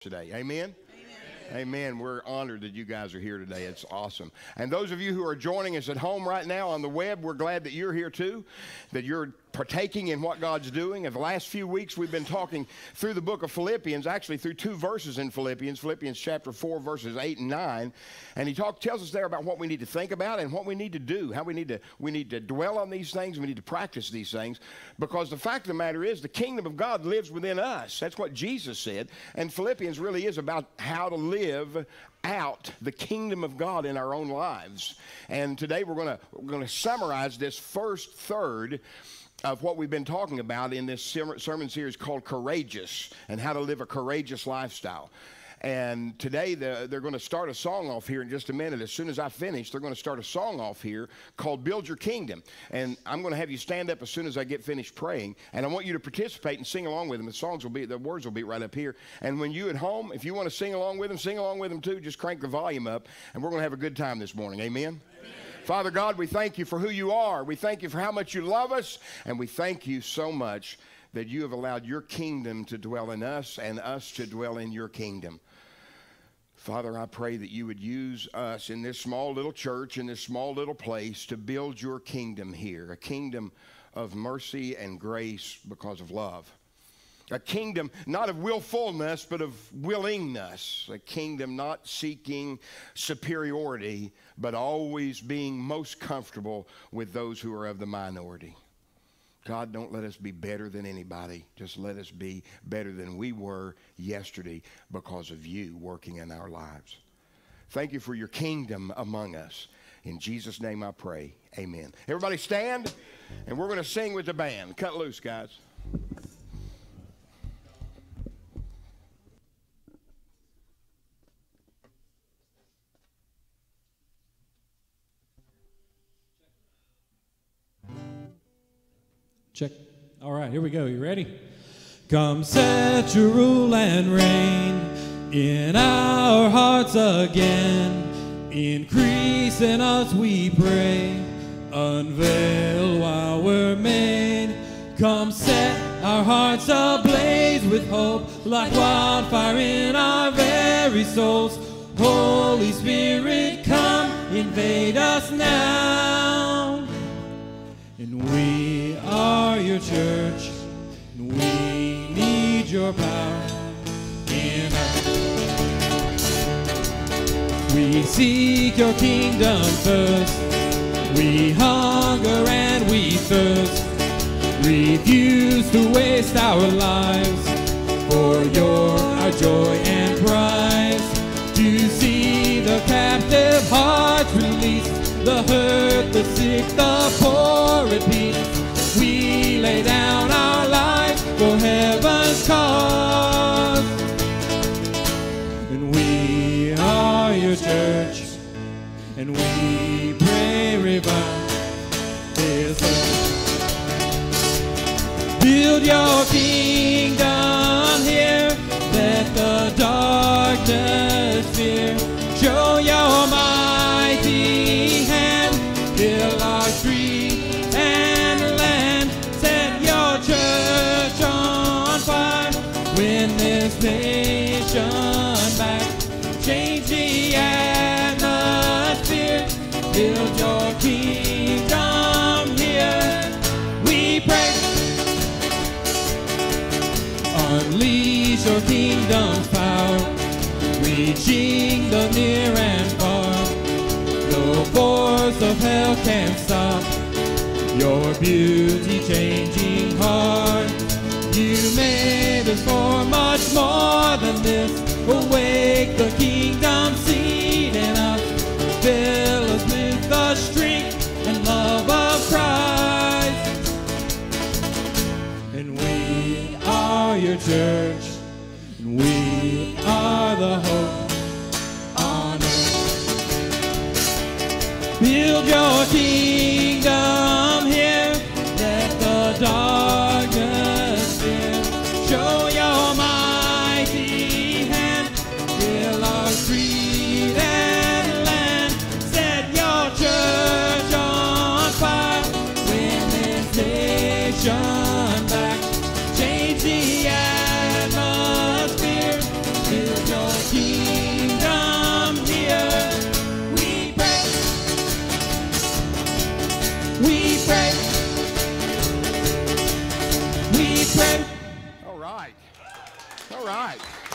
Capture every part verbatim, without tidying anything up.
today. Amen? Amen. Amen. We're honored that you guys are here today. It's awesome. And those of you who are joining us at home right now on the web, we're glad that you're here too, that you're partaking in what God's doing. In the last few weeks, we've been talking through the book of Philippians, actually through two verses in Philippians, Philippians chapter four, verses eight and nine. And he talk, tells us there about what we need to think about and what we need to do, how we need to, we need to dwell on these things, we need to practice these things, because the fact of the matter is the kingdom of God lives within us. That's what Jesus said. And Philippians really is about how to live out the kingdom of God in our own lives. And today we're going to we're going to summarize this first third of what we've been talking about in this sermon series called Courageous, and how to live a courageous lifestyle. And today the, they're going to start a song off here in just a minute. As soon as I finish, they're going to start a song off here called Build Your Kingdom. And I'm going to have you stand up as soon as I get finished praying. And I want you to participate and sing along with them. The songs will be, the words will be right up here. And when you at home, if you want to sing along with them, sing along with them too. Just crank the volume up. And we're going to have a good time this morning. Amen? Amen. Father God, we thank you for who you are. We thank you for how much you love us. And we thank you so much that you have allowed your kingdom to dwell in us and us to dwell in your kingdom. Father, I pray that you would use us in this small little church, in this small little place, to build your kingdom here, a kingdom of mercy and grace because of love. A kingdom not of willfulness, but of willingness. A kingdom not seeking superiority, but always being most comfortable with those who are of the minority. God, don't let us be better than anybody. Just let us be better than we were yesterday because of you working in our lives. Thank you for your kingdom among us. In Jesus' name I pray. Amen. Everybody stand, and we're going to sing with the band. Cut loose, guys. Check. All right, here we go. You ready? Come set your rule and reign in our hearts again. Increase in us, we pray. Unveil while we're made. Come set our hearts ablaze with hope, like wildfire in our very souls. Holy Spirit, come invade us now. And we are your church, and we need your power in us. We seek your kingdom first. We hunger and we thirst. Refuse to waste our lives for your our joy and prize. To see the captive hearts released, the hurt, the sick, the poor at peace. We lay down our lives for heaven's cause. And we are your church, and we pray revive this earth. Build your kingdom here, let the darkness fear. Show your mighty hand, fill our street and land. Set your church on fire, win this nation back. Change the atmosphere, build your kingdom here. We pray. Unleash your kingdom's power, reaching the near and far. No force of hell can stop your beauty-changing heart. You made us for much more than this. Awake the kingdom seed in us. Fill us with the strength and love of Christ. And we are your church, and we are the hope on earth. Build your kingdom here, let the darkness fear. Show your mighty hand, fill our street and land. Set your church on fire, win this nation back. Change the atmosphere, fill right. All right.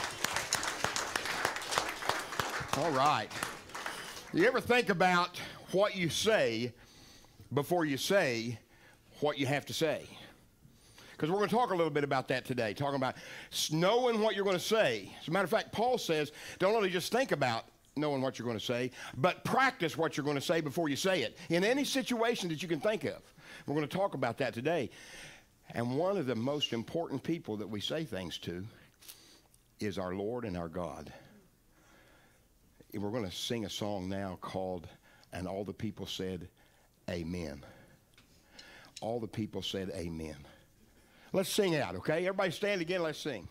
All right. You ever think about what you say before you say what you have to say? Because we're going to talk a little bit about that today, talking about knowing what you're going to say. As a matter of fact, Paul says, don't only just think about knowing what you're going to say, but practice what you're going to say before you say it in any situation that you can think of. We're going to talk about that today. And one of the most important people that we say things to is our Lord and our God. We're going to sing a song now called, And All the People Said, Amen. All the people said, Amen. Let's sing it out, okay? Everybody stand again, let's sing.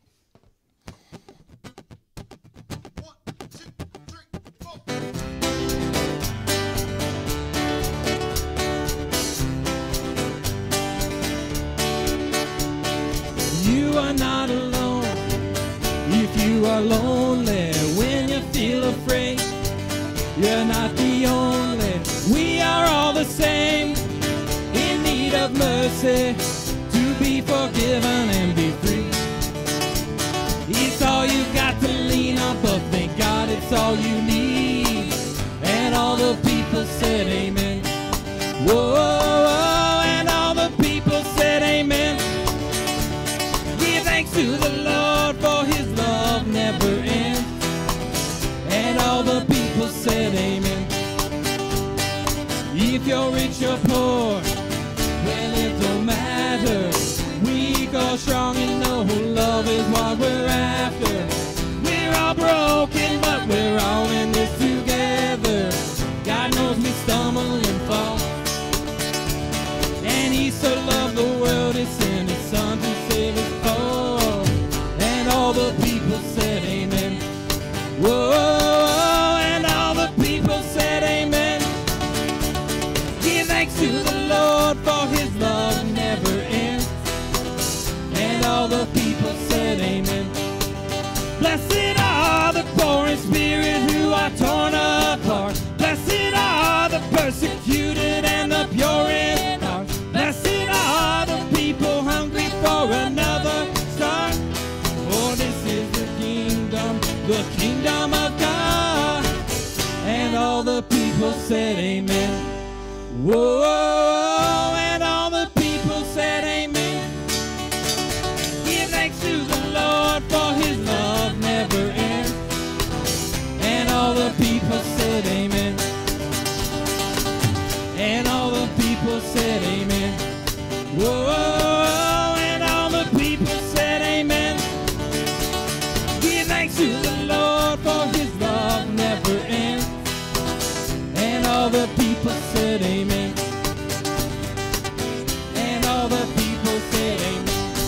One, two, three, four. You are not alone if you are lonely when you feel afraid. You're not the only. We are all the same, in need of mercy, to be forgiven and be free. It's all you got to lean on, but thank God it's all you need. And all the people said amen. Whoa, and all the people said amen. Give thanks to the Lord, for his love never ends. And all the people said amen. If you're rich or poor, well, it don't matter. Weak or strong, you know love is what we're after. We're all broken, but we're all in this together. God knows we stumble and fall, and he so loved the world, he sent his son to save us all. And all the people said amen. Whoa, and all the people said amen. Give thanks to the Lord, for his love never ends. And all the people said amen. Blessed are the poor in spirit who are torn apart. Blessed are the persecuted and the pure in heart. Blessed are the people hungry for another start. For this is the kingdom, the kingdom of God. And all the people said amen. Whoa, and all the people said amen. Give thanks to the Lord, for his love never ends. And all the people said amen. And all the people said amen. Whoa, and all the people said amen. Give thanks to the Lord, for his love never ends. And all the people said amen. And all the people said amen.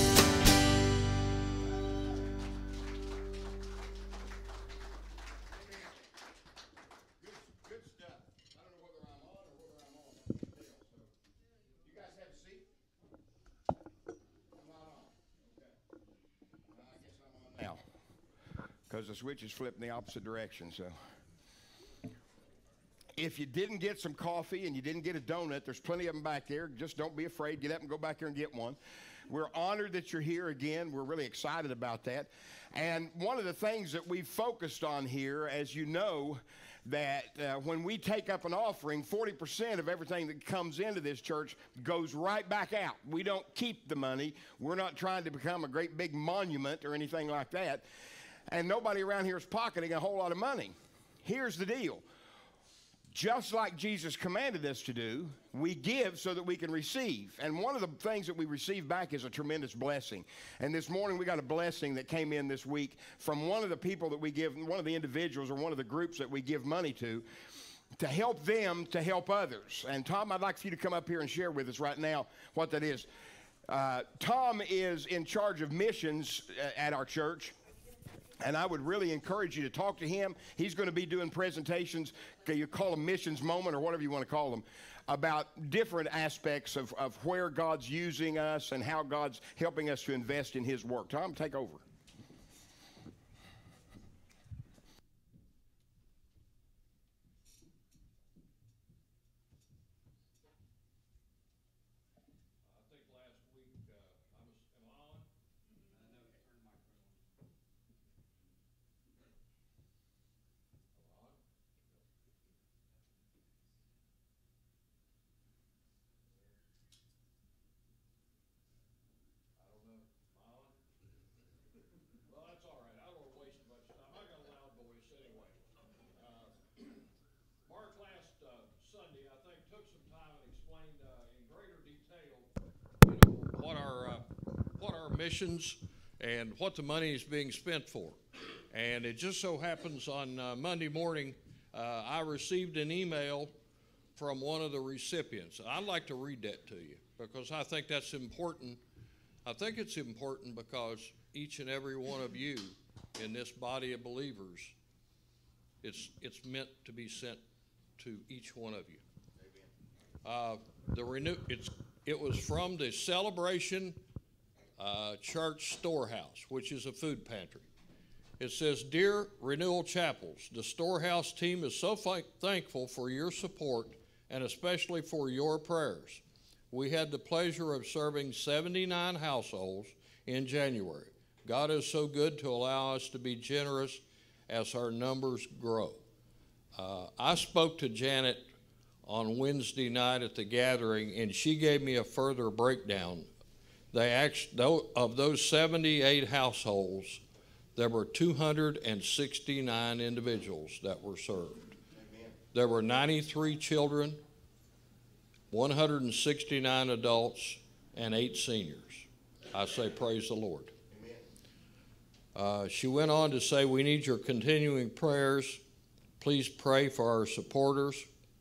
Good, good stuff. I don't know whether I'm on or whether I'm on. So, you guys have a seat? I'm not on. Okay. Well, I guess I'm on now, because the switch is flipped in the opposite direction. So, if you didn't get some coffee and you didn't get a donut, there's plenty of them back there. Just don't be afraid. Get up and go back there and get one. We're honored that you're here again. We're really excited about that. And one of the things that we've focused on here, as you know, that uh, when we take up an offering, forty percent of everything that comes into this church goes right back out. We don't keep the money. We're not trying to become a great big monument or anything like that. And nobody around here is pocketing a whole lot of money. Here's the deal. Just like Jesus commanded us to do, we give so that we can receive. And one of the things that we receive back is a tremendous blessing. And this morning we got a blessing that came in this week from one of the people that we give, one of the individuals or one of the groups that we give money to, to help them to help others. And Tom, I'd like for you to come up here and share with us right now what that is. Uh, Tom is in charge of missions uh, at our church. And I would really encourage you to talk to him. He's going to be doing presentations, you call them missions moment or whatever you want to call them, about different aspects of, of where God's using us and how God's helping us to invest in his work. Tom, take over. I think last week, uh, I was, am I on? explained uh, in greater detail, you know, what our uh, what our missions and what the money is being spent for. And it just so happens on uh, Monday morning, uh, I received an email from one of the recipients. I'd like to read that to you because I think that's important. I think it's important because each and every one of you in this body of believers, it's it's meant to be sent to each one of you. Uh, the renew it's it was from the Celebration uh, Church Storehouse, which is a food pantry. It says, "Dear Renewal Chapels, the Storehouse team is so th- thankful for your support and especially for your prayers. We had the pleasure of serving seventy-nine households in January. God is so good to allow us to be generous as our numbers grow." Uh, I spoke to Janet on Wednesday night at the gathering, and she gave me a further breakdown. They actually, of those seventy-eight households, there were two hundred sixty-nine individuals that were served. Amen. There were ninety-three children, one hundred sixty-nine adults, and eight seniors. I say praise the Lord. Amen. Uh, she went on to say, "We need your continuing prayers. Please pray for our supporters,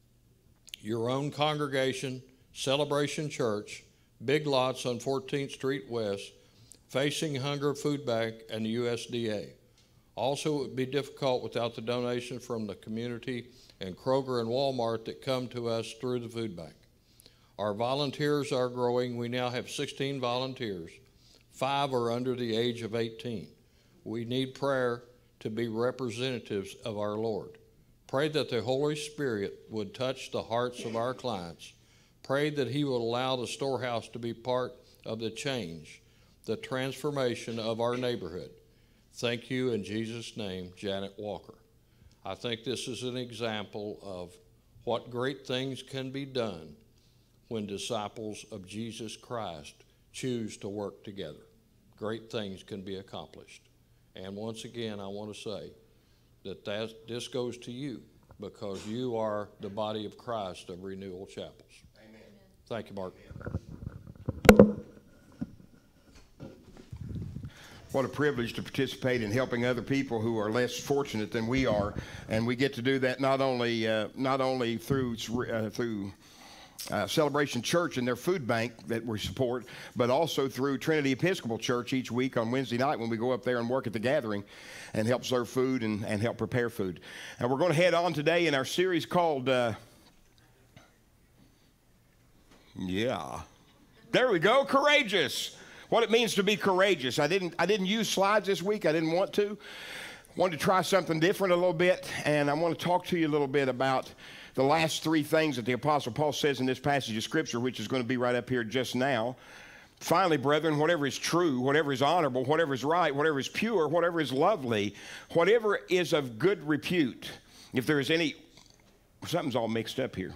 your own congregation, Celebration Church, Big Lots on fourteenth Street West, Facing Hunger Food Bank, and the U S D A. Also, it would be difficult without the donation from the community and Kroger and Walmart that come to us through the food bank. Our volunteers are growing. We now have sixteen volunteers. Five are under the age of eighteen. We need prayer to be representatives of our Lord. Pray that the Holy Spirit would touch the hearts of our clients. Pray that he will allow the storehouse to be part of the change, the transformation of our neighborhood. Thank you in Jesus' name, Janet Walker." I think this is an example of what great things can be done when disciples of Jesus Christ choose to work together. Great things can be accomplished. And once again, I want to say that that this goes to you because you are the body of Christ of Renewal Chapels. Amen. Thank you, Mark. What a privilege to participate in helping other people who are less fortunate than we are, and we get to do that not only uh, not only through uh, through uh, Celebration Church and their food bank that we support, but also through Trinity Episcopal Church each week on Wednesday night when we go up there and work at the gathering and help serve food and, and help prepare food. And we're going to head on today in our series called uh, yeah, there we go, Courageous. What it means to be courageous. I didn't I didn't use slides this week. I didn't want to. Wanted to try something different a little bit, and I want to talk to you a little bit about the last three things that the Apostle Paul says in this passage of Scripture, which is going to be right up here just now. Finally, brethren, whatever is true, whatever is honorable, whatever is right, whatever is pure, whatever is lovely, whatever is of good repute, if there is any, something's all mixed up here.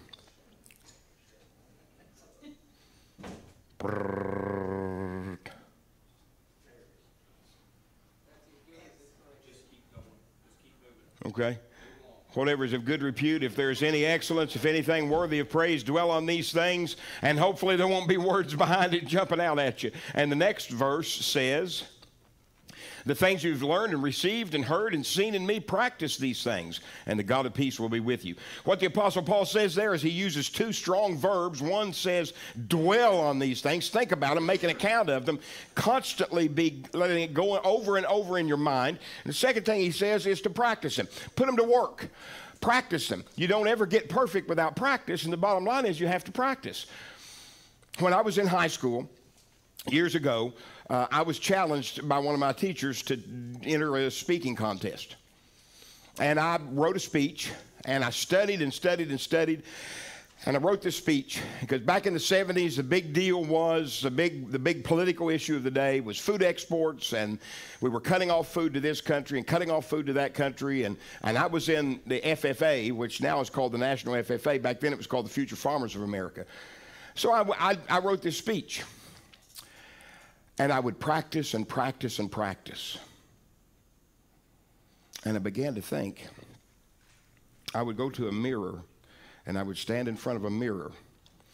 Okay. Whatever is of good repute, if there is any excellence, if anything worthy of praise, dwell on these things, and hopefully there won't be words behind it jumping out at you. And the next verse says, the things you've learned and received and heard and seen in me, practice these things, and the God of peace will be with you. What the Apostle Paul says there is he uses two strong verbs. One says, dwell on these things. Think about them, make an account of them, constantly be letting it go over and over in your mind. And the second thing he says is to practice them. Put them to work. Practice them. You don't ever get perfect without practice, and the bottom line is you have to practice. When I was in high school, years ago, uh, I was challenged by one of my teachers to enter a speaking contest. And I wrote a speech, and I studied and studied and studied, and I wrote this speech because back in the seventies, the big deal was, the big, the big political issue of the day was food exports, and we were cutting off food to this country and cutting off food to that country, and, and I was in the F F A, which now is called the National F F A. Back then it was called the Future Farmers of America. So I, I, I wrote this speech. And I would practice and practice and practice. And I began to think, I would go to a mirror and I would stand in front of a mirror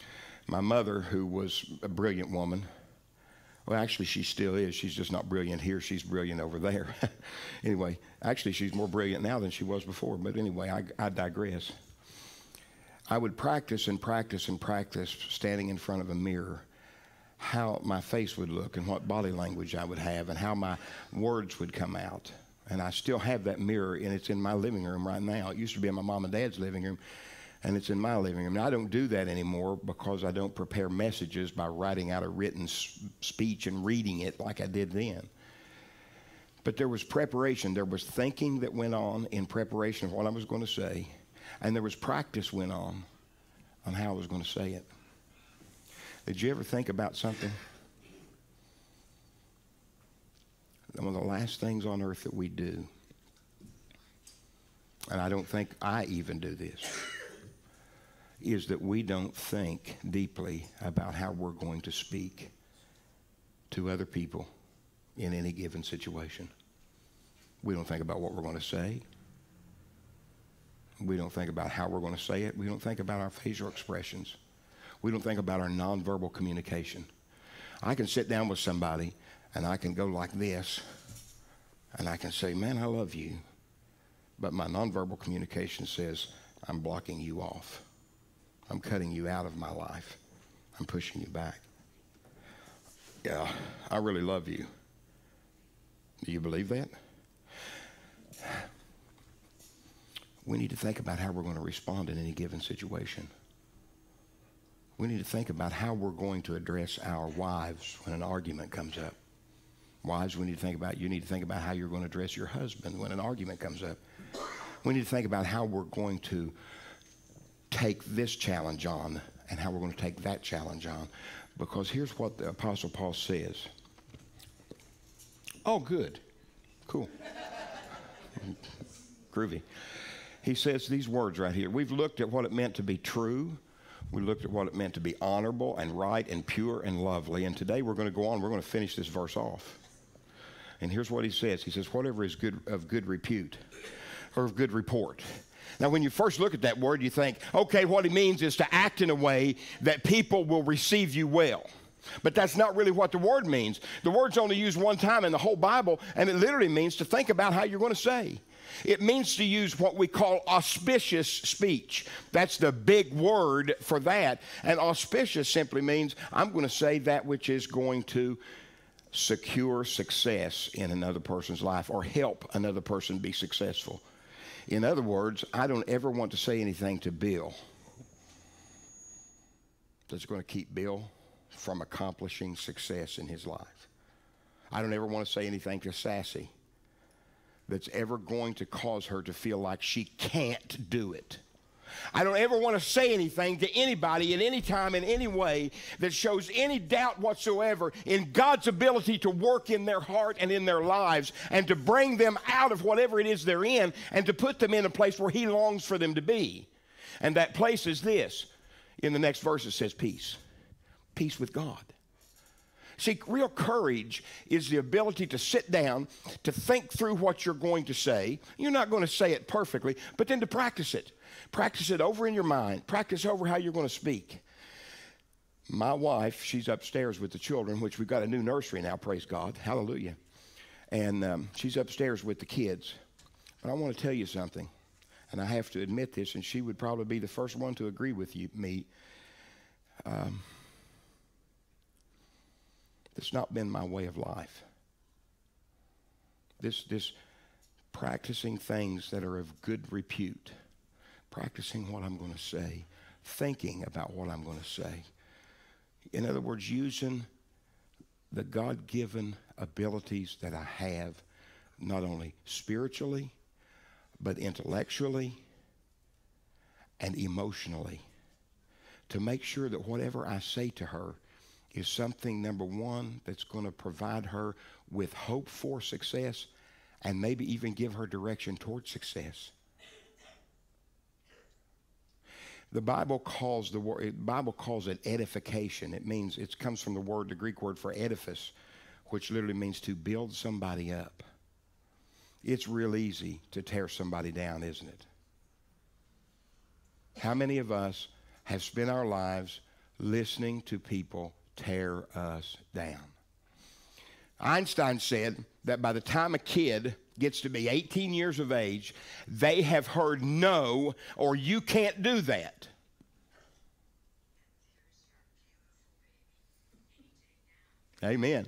My mother, who was a brilliant woman, well, actually, she still is. She's just not brilliant here. She's brilliant over there. Anyway, actually, she's more brilliant now than she was before. But anyway, I, I digress. I would practice and practice and practice standing in front of a mirror how my face would look and what body language I would have and how my words would come out. And I still have that mirror, and it's in my living room right now. It used to be in my mom and dad's living room, and it's in my living room. Now, I don't do that anymore because I don't prepare messages by writing out a written speech and reading it like I did then. But there was preparation. There was thinking that went on in preparation of what I was going to say, and there was practice went on on how I was going to say it. Did you ever think about something? One of the last things on earth that we do, and I don't think I even do this, is that we don't think deeply about how we're going to speak to other people in any given situation. We don't think about what we're going to say. We don't think about how we're going to say it. We don't think about our facial expressions. We don't think about our nonverbal communication. I can sit down with somebody and I can go like this and I can say, man, I love you. But my nonverbal communication says, I'm blocking you off. I'm cutting you out of my life. I'm pushing you back. Yeah, I really love you. Do you believe that? We need to think about how we're going to respond in any given situation. We need to think about how we're going to address our wives when an argument comes up. Wives, we need to think about, you need to think about how you're going to address your husband when an argument comes up. We need to think about how we're going to take this challenge on and how we're going to take that challenge on. Because here's what the Apostle Paul says. Oh, good. Cool. Groovy. He says these words right here. We've looked at what it meant to be true. We looked at what it meant to be honorable and right and pure and lovely. And today we're going to go on. We're going to finish this verse off. And here's what he says. He says, whatever is good of good repute or of good report. Now, when you first look at that word, you think, okay, what he means is to act in a way that people will receive you well. But that's not really what the word means. The word's only used one time in the whole Bible, and it literally means to think about how you're going to say. It means to use what we call auspicious speech. That's the big word for that. And auspicious simply means I'm going to say that which is going to secure success in another person's life or help another person be successful. In other words, I don't ever want to say anything to Bill that's going to keep Bill from accomplishing success in his life. I don't ever want to say anything to Sassy that's ever going to cause her to feel like she can't do it. I don't ever want to say anything to anybody at any time in any way that shows any doubt whatsoever in God's ability to work in their heart and in their lives and to bring them out of whatever it is they're in and to put them in a place where he longs for them to be. And that place is this. In the next verse it says peace. Peace with God. See, real courage is the ability to sit down, to think through what you're going to say. You're not going to say it perfectly, but then to practice it. Practice it over in your mind. Practice over how you're going to speak. My wife, she's upstairs with the children, which we've got a new nursery now, praise God. Hallelujah. And um, she's upstairs with the kids. But I want to tell you something, and I have to admit this, and she would probably be the first one to agree with you, me. Um, It's not been my way of life. This, this practicing things that are of good repute, practicing what I'm going to say, thinking about what I'm going to say. In other words, using the God-given abilities that I have, not only spiritually, but intellectually and emotionally, to make sure that whatever I say to her is something, number one, that's going to provide her with hope for success and maybe even give her direction towards success. The Bible calls the word, the Bible calls it edification. It means, it comes from the word, the Greek word for edifice, which literally means to build somebody up. It's real easy to tear somebody down, isn't it? How many of us have spent our lives listening to people tear us down. Einstein said that by the time a kid gets to be eighteen years of age, they have heard no, or you can't do that. Amen.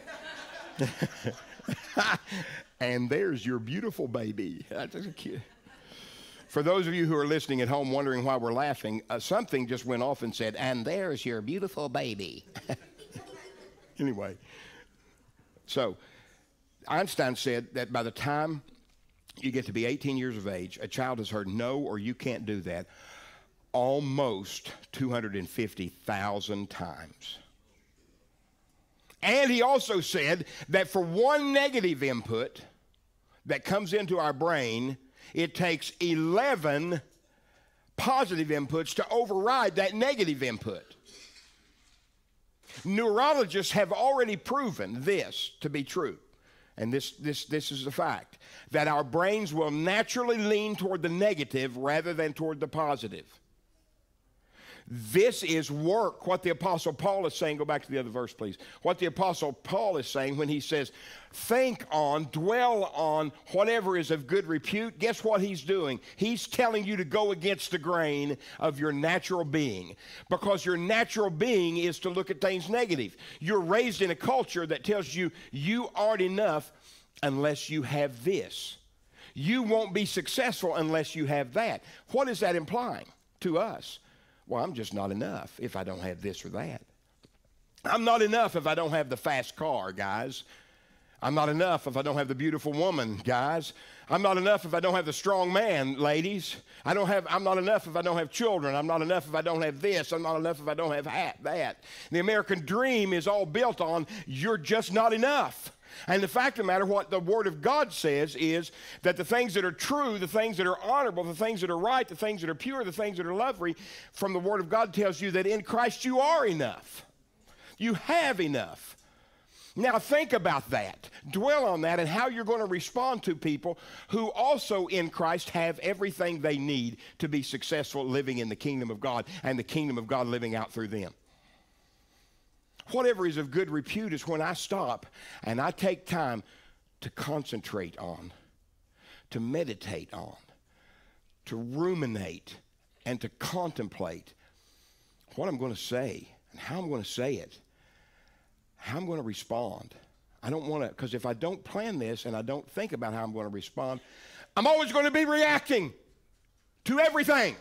And there's your beautiful baby. That's a kid. For those of you who are listening at home wondering why we're laughing, uh, something just went off and said, and there's your beautiful baby. Anyway, so Einstein said that by the time you get to be eighteen years of age, a child has heard no, or you can't do that, almost two hundred fifty thousand times. And he also said that for one negative input that comes into our brain, it takes eleven positive inputs to override that negative input. Neurologists have already proven this to be true. And this, this, this is the fact, that our brains will naturally lean toward the negative rather than toward the positive. This is work, what the Apostle Paul is saying. Go back to the other verse, please. What the Apostle Paul is saying when he says, think on, dwell on whatever is of good repute. Guess what he's doing? He's telling you to go against the grain of your natural being, because your natural being is to look at things negative. You're raised in a culture that tells you you aren't enough unless you have this. You won't be successful unless you have that. What is that implying to us? Well, I'm just not enough if I don't have this or that. I'm not enough if I don't have the fast car, guys. I'm not enough if I don't have the beautiful woman, guys. I'm not enough if I don't have the strong man, ladies. I don't have, I'm not enough if I don't have children. I'm not enough if I don't have this. I'm not enough if I don't have that. The American dream is all built on you're just not enough. And the fact of the matter, what the Word of God says is that the things that are true, the things that are honorable, the things that are right, the things that are pure, the things that are lovely, from the Word of God tells you that in Christ you are enough. You have enough. Now think about that. Dwell on that and how you're going to respond to people who also in Christ have everything they need to be successful living in the kingdom of God and the kingdom of God living out through them. Whatever is of good repute is when I stop and I take time to concentrate on, to meditate on, to ruminate, and to contemplate what I'm going to say and how I'm going to say it, how I'm going to respond. I don't want to, because if I don't plan this and I don't think about how I'm going to respond, I'm always going to be reacting to everything.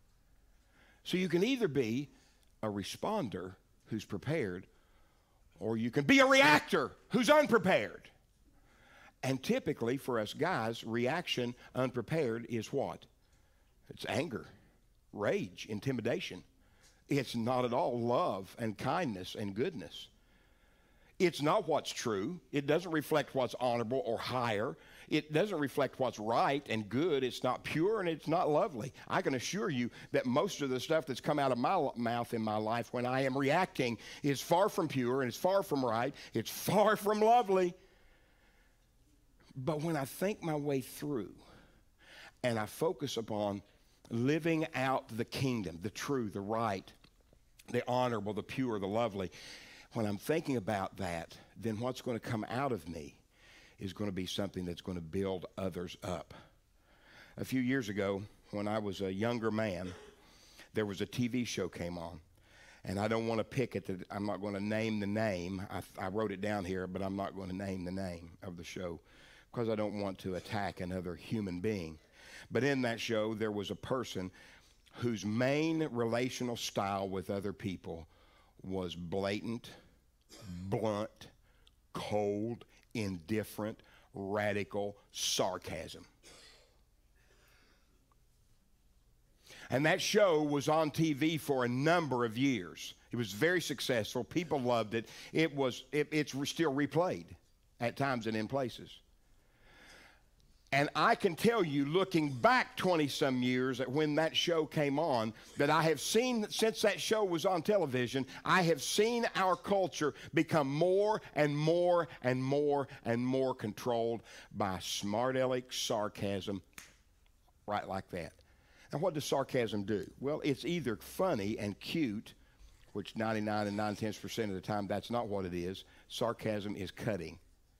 So you can either be a responder who's prepared, or you can be a reactor who's unprepared. And typically for us guys, reaction unprepared is what? It's anger, rage, intimidation. It's not at all love and kindness and goodness. It's not what's true. It doesn't reflect what's honorable or higher. It doesn't reflect what's right and good. It's not pure and it's not lovely. I can assure you that most of the stuff that's come out of my mouth in my life when I am reacting is far from pure and it's far from right. It's far from lovely. But when I think my way through and I focus upon living out the kingdom, the true, the right, the honorable, the pure, the lovely, when I'm thinking about that, then what's going to come out of me is going to be something that's going to build others up. A few years ago, when I was a younger man, there was a T V show came on. And I don't want to pick it. I'm not going to name the name. I, I wrote it down here, but I'm not going to name the name of the show because I don't want to attack another human being. But in that show, there was a person whose main relational style with other people was blatant, blunt, cold, indifferent, radical sarcasm. And that show was on T V for a number of years. It was very successful. People loved it. It was, it, it's still replayed at times and in places. And I can tell you, looking back twenty-some years at when that show came on, that I have seen, since that show was on television, I have seen our culture become more and more and more and more controlled by smart aleck sarcasm, right like that. Now, what does sarcasm do? Well, it's either funny and cute, which ninety-nine and nine tenths percent of the time that's not what it is. Sarcasm is cutting.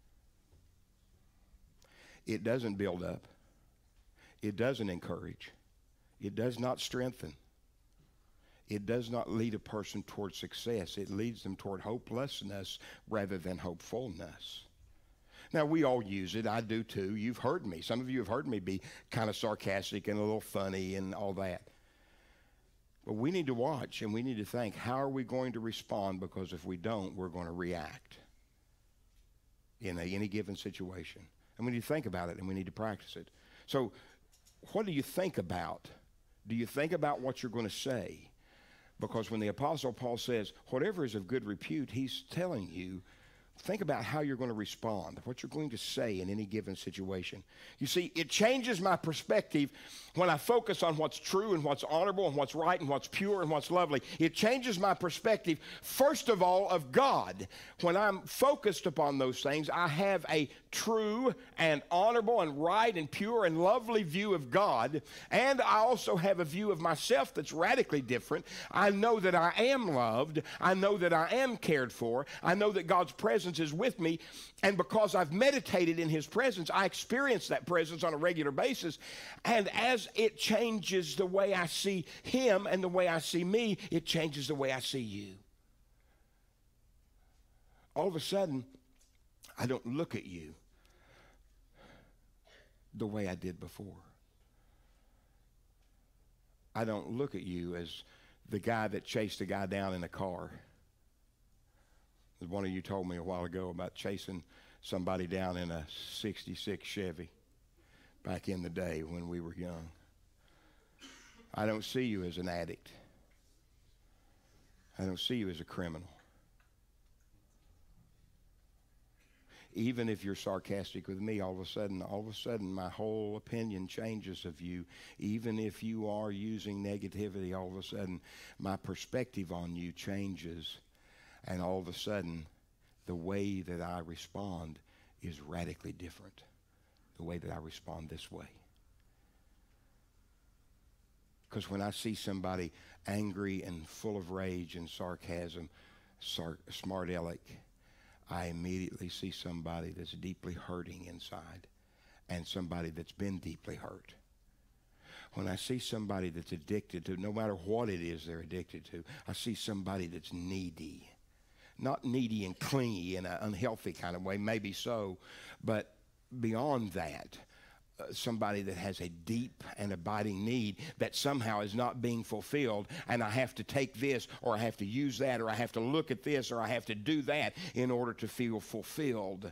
It doesn't build up. It doesn't encourage. It does not strengthen. It does not lead a person toward success. It leads them toward hopelessness rather than hopefulness. Now, we all use it. I do too. You've heard me. Some of you have heard me be kind of sarcastic and a little funny and all that. But we need to watch and we need to think, how are we going to respond? Because if we don't, we're going to react in a, any given situation. And we need to think about it and we need to practice it. So what do you think about? Do you think about what you're going to say? Because when the Apostle Paul says, whatever is of good repute, he's telling you, think about how you're going to respond, what you're going to say in any given situation. You see, it changes my perspective when I focus on what's true and what's honorable and what's right and what's pure and what's lovely. It changes my perspective, first of all, of God. When I'm focused upon those things, I have a true and honorable and right and pure and lovely view of God. And I also have a view of myself that's radically different. I know that I am loved. I know that I am cared for. I know that God's presence is with me. And because I've meditated in his presence, I experience that presence on a regular basis. And as it changes the way I see him and the way I see me, it changes the way I see you. All of a sudden, I don't look at you the way I did before. I don't look at you as the guy that chased a guy down in a car. One of you told me a while ago about chasing somebody down in a sixty-six Chevy back in the day when we were young. I don't see you as an addict. I don't see you as a criminal. Even if you're sarcastic with me, all of a sudden, all of a sudden, my whole opinion changes of you. Even if you are using negativity, all of a sudden, my perspective on you changes. And all of a sudden, the way that I respond is radically different. The way that I respond this way. Because when I see somebody angry and full of rage and sarcasm, sar- smart aleck, I immediately see somebody that's deeply hurting inside and somebody that's been deeply hurt. When I see somebody that's addicted to, no matter what it is they're addicted to, I see somebody that's needy. Not needy and clingy in an unhealthy kind of way, maybe so, but beyond that, uh, somebody that has a deep and abiding need that somehow is not being fulfilled, and I have to take this, or I have to use that, or I have to look at this, or I have to do that in order to feel fulfilled.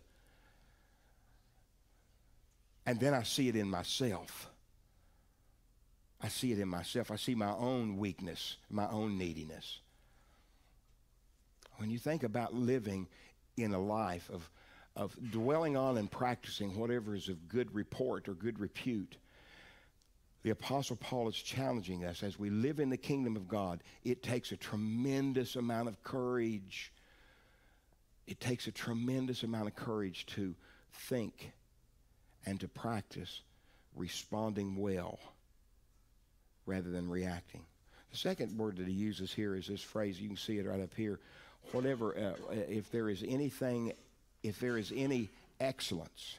And then I see it in myself. I see it in myself. I see my own weakness, my own neediness. When you think about living in a life of, of dwelling on and practicing whatever is of good report or good repute, the Apostle Paul is challenging us as we live in the kingdom of God. It takes a tremendous amount of courage. It takes a tremendous amount of courage to think and to practice responding well rather than reacting. The second word that he uses here is this phrase. You can see it right up here. Whatever, uh, if there is anything, if there is any excellence.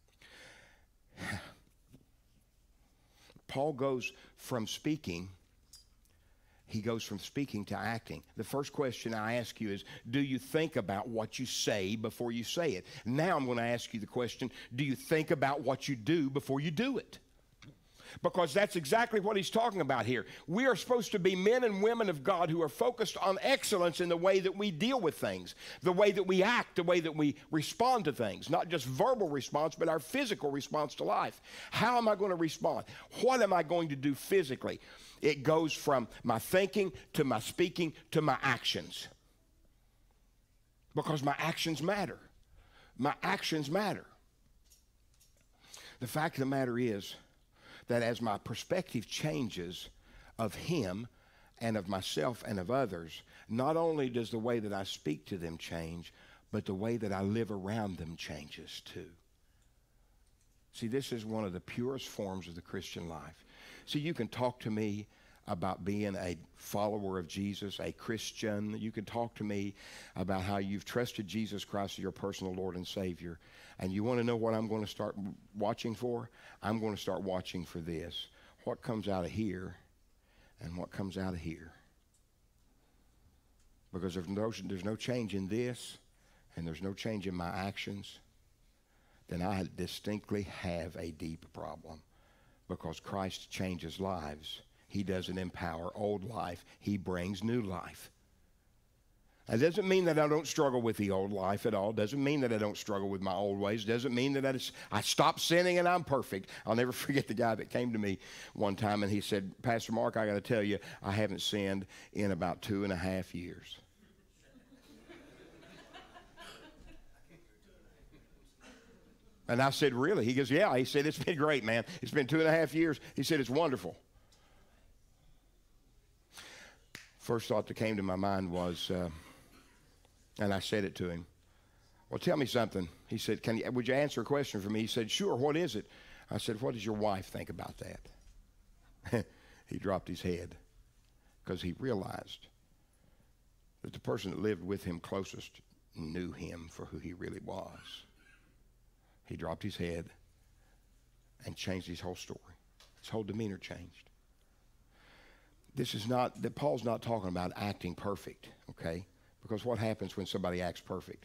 Paul goes from speaking, he goes from speaking to acting. The first question I ask you is, do you think about what you say before you say it? Now I'm going to ask you the question, do you think about what you do before you do it? Because that's exactly what he's talking about here. We are supposed to be men and women of God who are focused on excellence in the way that we deal with things, the way that we act, the way that we respond to things, not just verbal response, but our physical response to life. How am I going to respond? What am I going to do physically? It goes from my thinking to my speaking to my actions. Because my actions matter. My actions matter. The fact of the matter is, that as my perspective changes of him and of myself and of others, not only does the way that I speak to them change, but the way that I live around them changes too. See, this is one of the purest forms of the Christian life. See, you can talk to me about being a follower of Jesus, a Christian. You can talk to me about how you've trusted Jesus Christ as your personal Lord and Savior. And you want to know what I'm going to start watching for? I'm going to start watching for this. What comes out of here and what comes out of here. Because if no, there's no change in this and there's no change in my actions, then I distinctly have a deep problem. Because Christ changes lives. He doesn't empower old life. He brings new life. That doesn't mean that I don't struggle with the old life at all. Doesn't mean that I don't struggle with my old ways. Doesn't mean that I, just, I stop sinning and I'm perfect. I'll never forget the guy that came to me one time and he said, Pastor Mark, I got to tell you, I haven't sinned in about two and a half years. And I said, really? He goes, yeah. He said, it's been great, man. It's been two and a half years. He said, it's wonderful. First thought that came to my mind was, uh, and I said it to him, well, tell me something. He said, Can you, would you answer a question for me? He said, sure, what is it? I said, what does your wife think about that? He dropped his head because he realized that the person that lived with him closest knew him for who he really was. He dropped his head and changed his whole story. His whole demeanor changed. This is not, that Paul's not talking about acting perfect, okay? Because what happens when somebody acts perfect?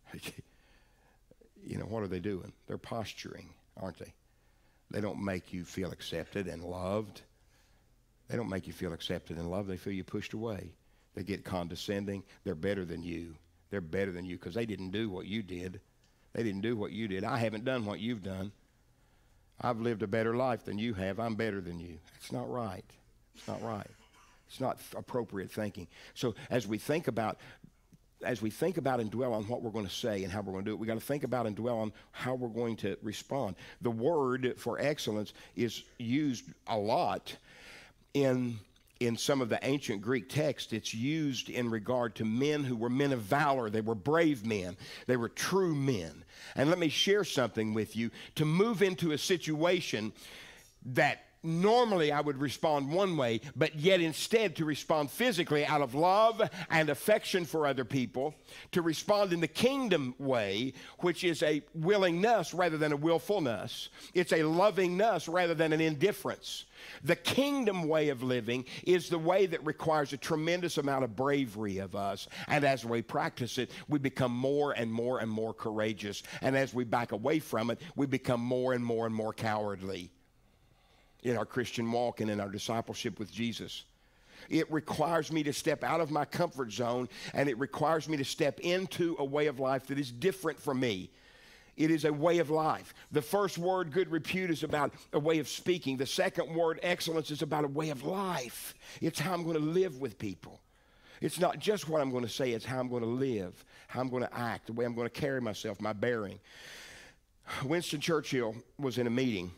You know, what are they doing? They're posturing, aren't they? They don't make you feel accepted and loved. They don't make you feel accepted and loved. They feel you pushed away. They get condescending. They're better than you. They're better than you because they didn't do what you did. They didn't do what you did. I haven't done what you've done. I've lived a better life than you have. I'm better than you. It's not right. It's not right. It's not appropriate thinking. So as we think about, as we think about and dwell on what we're going to say and how we're going to do it, we got to think about and dwell on how we're going to respond. The word for excellence is used a lot in in some of the ancient Greek texts. It's used in regard to men who were men of valor. They were brave men. They were true men. And let me share something with you. To move into a situation that normally I would respond one way, but yet instead to respond physically out of love and affection for other people, to respond in the kingdom way, which is a willingness rather than a willfulness. It's a lovingness rather than an indifference. The kingdom way of living is the way that requires a tremendous amount of bravery of us. And as we practice it, we become more and more and more courageous. And as we back away from it, we become more and more and more cowardly in our Christian walk and in our discipleship with Jesus. It requires me to step out of my comfort zone, and it requires me to step into a way of life that is different from me. It is a way of life. The first word, good repute, is about a way of speaking. The second word, excellence, is about a way of life. It's how I'm going to live with people. It's not just what I'm going to say, it's how I'm going to live, how I'm going to act, the way I'm going to carry myself, my bearing. Winston Churchill was in a meeting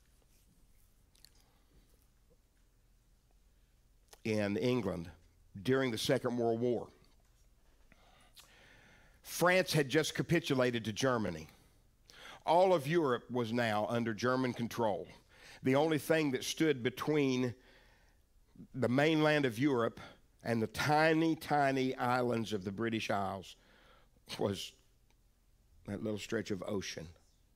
in England during the Second World War. France had just capitulated to Germany. All of Europe was now under German control. The only thing that stood between the mainland of Europe and the tiny, tiny islands of the British Isles was that little stretch of ocean.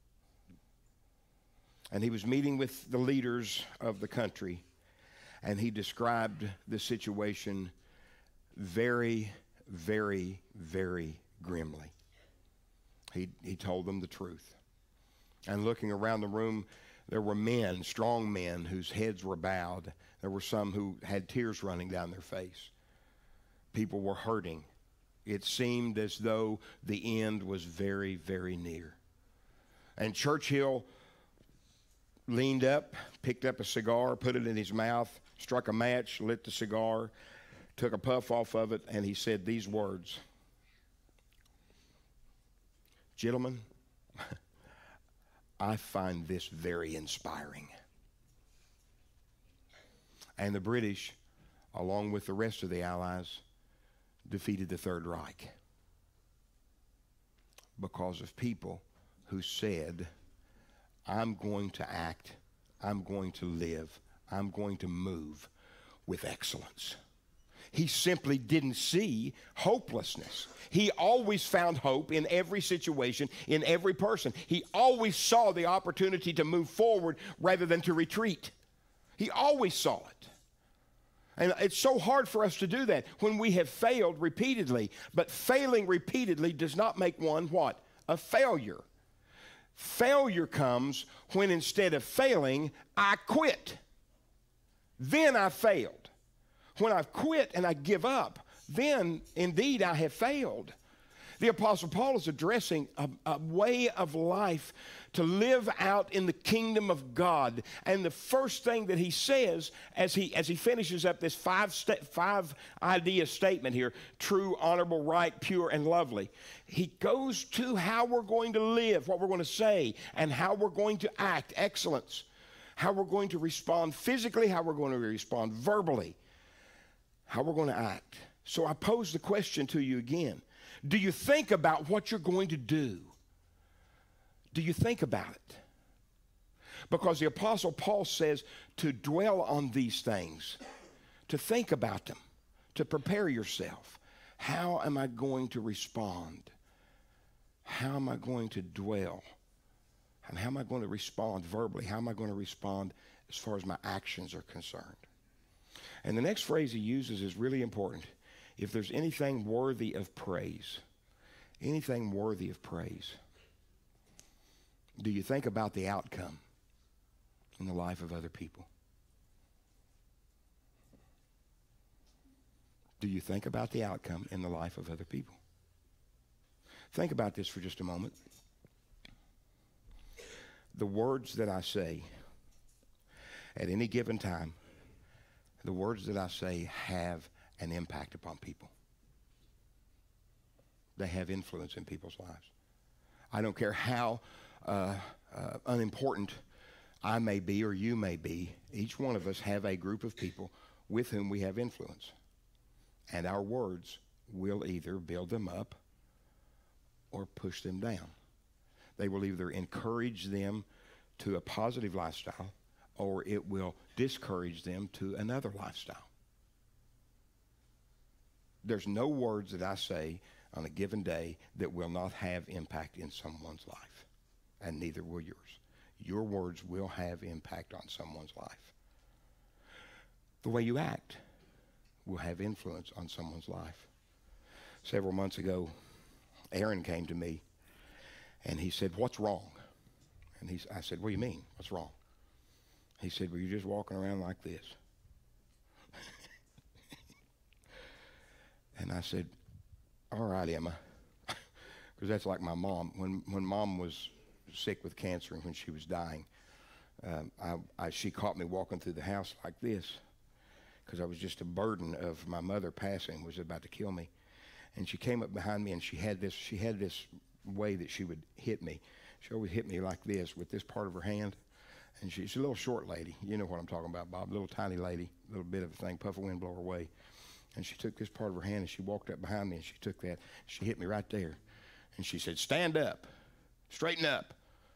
And he was meeting with the leaders of the country, and he described the situation very, very, very grimly. He, he told them the truth. And looking around the room, there were men, strong men, whose heads were bowed. There were some who had tears running down their face. People were hurting. It seemed as though the end was very, very near. And Churchill leaned up, picked up a cigar, put it in his mouth, struck a match, lit the cigar, took a puff off of it, and he said these words: "Gentlemen, I find this very inspiring." And the British, along with the rest of the Allies, defeated the Third Reich because of people who said, I'm going to act, I'm going to live, I'm going to move with excellence. He simply didn't see hopelessness. He always found hope in every situation, in every person. He always saw the opportunity to move forward rather than to retreat. He always saw it. And it's so hard for us to do that when we have failed repeatedly. But failing repeatedly does not make one what? A failure. Failure comes when instead of failing, I quit. Then I failed. When I've quit and I give up, then indeed I have failed. The Apostle Paul is addressing a, a way of life to live out in the kingdom of God. And the first thing that he says as he, as he finishes up this five, sta- five idea statement here, true, honorable, right, pure, and lovely, he goes to how we're going to live, what we're going to say, and how we're going to act, excellence, how we're going to respond physically, how we're going to respond verbally, how we're going to act. So I pose the question to you again. Do you think about what you're going to do? Do you think about it? Because the Apostle Paul says to dwell on these things, to think about them, to prepare yourself. How am I going to respond? How am I going to dwell? And how am I going to respond verbally? How am I going to respond as far as my actions are concerned? And the next phrase he uses is really important. If there's anything worthy of praise, anything worthy of praise, do you think about the outcome in the life of other people? Do you think about the outcome in the life of other people? Think about this for just a moment. The words that I say at any given time, the words that I say have an impact upon people. They have influence in people's lives. I don't care how uh, uh, unimportant I may be or you may be. Each one of us have a group of people with whom we have influence. And our words will either build them up or push them down. They will either encourage them to a positive lifestyle or it will discourage them to another lifestyle. There's no words that I say on a given day that will not have impact in someone's life, and neither will yours. Your words will have impact on someone's life. The way you act will have influence on someone's life. Several months ago, Aaron came to me, and he said, "What's wrong?" And he, I said, "What do you mean? What's wrong?" He said, "Well, you're just walking around like this." And I said, "All right, Emma," because that's like my mom. When when Mom was sick with cancer and when she was dying, um, I, I, she caught me walking through the house like this because I was just a burden of my mother passing, was about to kill me. And she came up behind me and she had this she had this way that she would hit me. She always hit me like this with this part of her hand. And she's a little short lady. You know what I'm talking about, Bob. Little tiny lady, little bit of a thing, puff of wind blow her away. And she took this part of her hand and she walked up behind me and she took that. She hit me right there. And she said, "Stand up. Straighten up."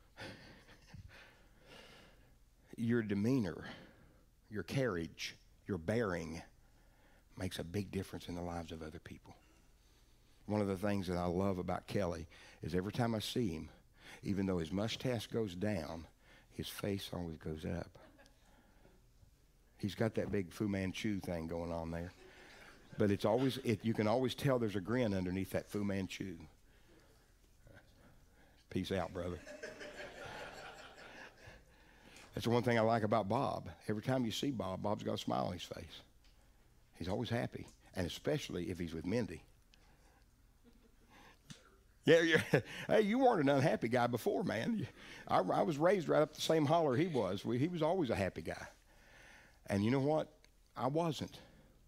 Your demeanor, your carriage, your bearing makes a big difference in the lives of other people. One of the things that I love about Kelly is every time I see him, even though his mustache goes down, his face always goes up. He's got that big Fu Manchu thing going on there. But it's always, it, you can always tell there's a grin underneath that Fu Manchu. Peace out, brother. That's the one thing I like about Bob. Every time you see Bob, Bob's got a smile on his face. He's always happy, and especially if he's with Mindy. Yeah, yeah. Hey, you weren't an unhappy guy before, man. I, I was raised right up the same holler he was. We, he was always a happy guy. And you know what? I wasn't.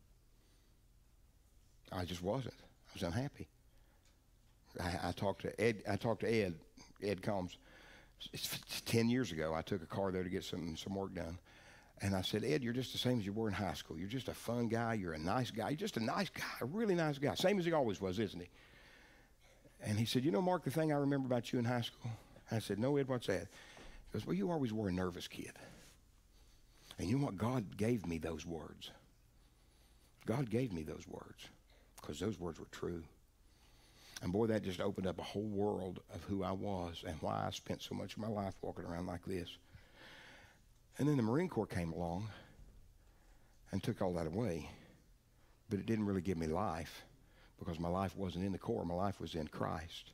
I just wasn't. I was unhappy. I, I talked to Ed. I talked to Ed. Ed Combs. It's ten years ago. I took a car there to get some some work done, and I said, "Ed, you're just the same as you were in high school. You're just a fun guy. You're a nice guy. You're just a nice guy, a really nice guy. Same as he always was, isn't he?" And he said, "You know, Mark, the thing I remember about you in high school." I said, "No, Ed, what's that?" He goes, "Well, you always were a nervous kid. And you know what? God gave me those words. God gave me those words because those words were true. And boy, that just opened up a whole world of who I was and why I spent so much of my life walking around like this. And then the Marine Corps came along and took all that away. But it didn't really give me life because my life wasn't in the Corps. My life was in Christ.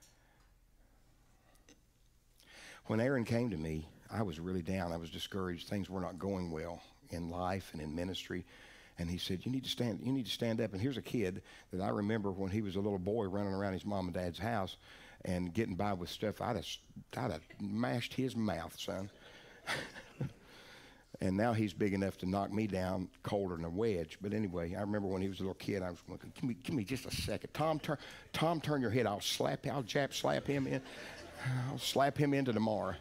When Aaron came to me, I was really down. I was discouraged. Things were not going well in life and in ministry. And he said, you need to stand, you need to stand up. And here's a kid that I remember when he was a little boy running around his mom and dad's house and getting by with stuff. I'd have, I'd have mashed his mouth, son. And now he's big enough to knock me down colder than a wedge. But anyway, I remember when he was a little kid, I was going, give me, give me just a second. Tom, turn, Tom, turn your head. I'll slap, I'll jab, slap him in. I'll slap him into tomorrow.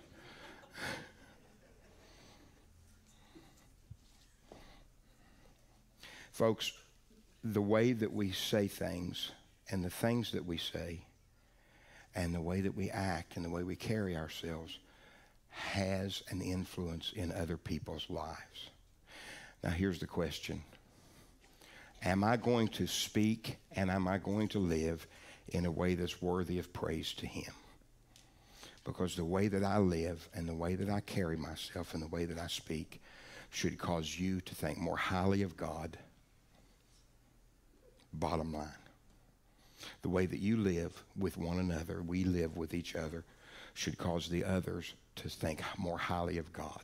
Folks, the way that we say things and the things that we say and the way that we act and the way we carry ourselves has an influence in other people's lives. Now, here's the question. Am I going to speak and am I going to live in a way that's worthy of praise to Him? Because the way that I live and the way that I carry myself and the way that I speak should cause you to think more highly of God. Bottom line. The way that you live with one another, we live with each other, should cause the others to think more highly of God.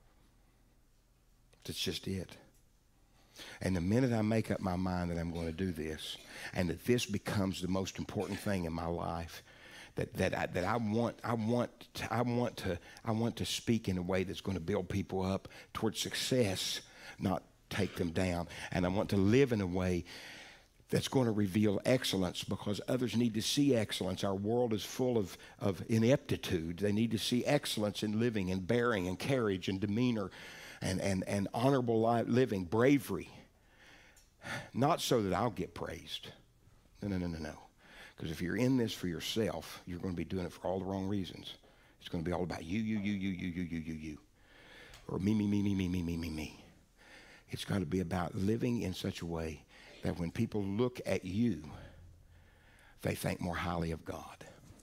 That's just it. And the minute I make up my mind that I'm going to do this, and that this becomes the most important thing in my life, that that I, that I want I want to, I want to I want to speak in a way that's going to build people up towards success, not take them down. And I want to live in a way that's going to reveal excellence, because others need to see excellence. Our world is full of, of ineptitude. They need to see excellence in living and bearing and carriage and demeanor and, and, and honorable life, living, bravery. Not so that I'll get praised. No, no, no, no, no. Because if you're in this for yourself, you're going to be doing it for all the wrong reasons. It's going to be all about you, you, you, you, you, you, you, you, you. Or me, me, me, me, me, me, me, me, me. It's got to be about living in such a way that when people look at you, they think more highly of God.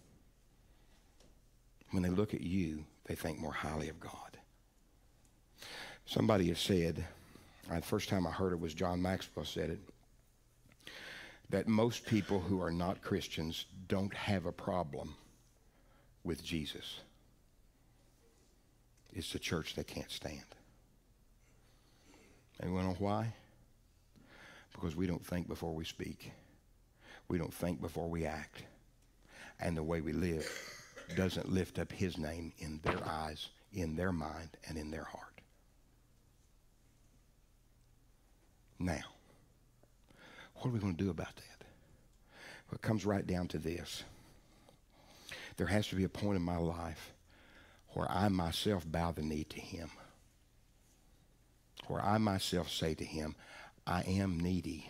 When they look at you, they think more highly of God. Somebody has said, the first time I heard it was John Maxwell said it, that most people who are not Christians don't have a problem with Jesus. It's the church they can't stand. Anyone know why? Because we don't think before we speak. We don't think before we act. And the way we live doesn't lift up His name in their eyes, in their mind, and in their heart. Now, what are we going to do about that? Well, it comes right down to this. There has to be a point in my life where I myself bow the knee to Him. Where I myself say to Him, I am needy,